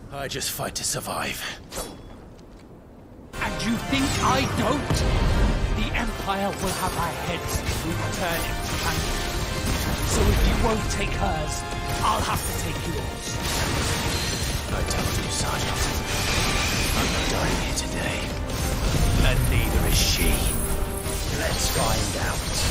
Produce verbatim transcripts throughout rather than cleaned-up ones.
I just fight to survive. And you think I don't? The Empire will have our heads returned into pancake. So if you won't take hers, I'll have to take yours. I told you, Sergeant. I'm not dying here today. And neither is she. Let's find out.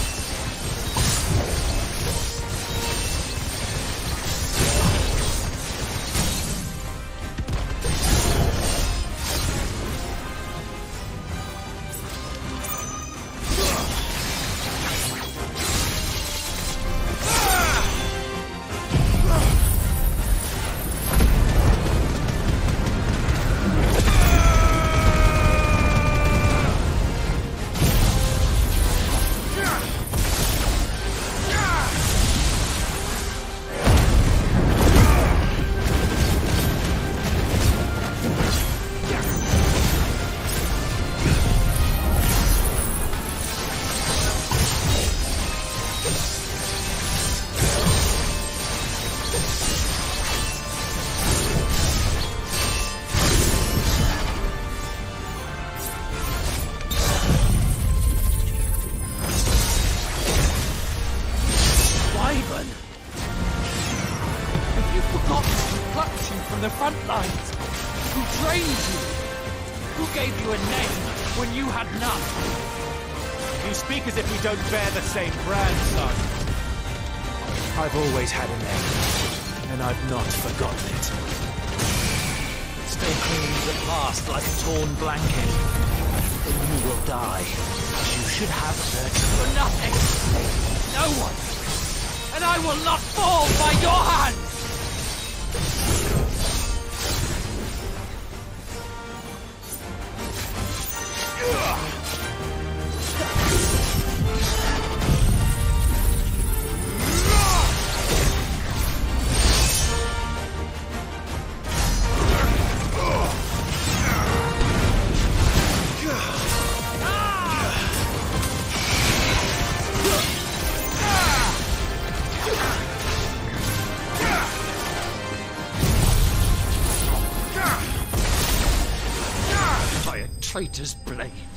From the front lines, who trained you, who gave you a name when you had none. You speak as if we don't bear the same brand, son. I've always had a name, and I've not forgotten it. Stay clinging to the past like a torn blanket, then you will die. You should have searched For nothing, no one, and I will not fall by your hands! By a traitor's blade.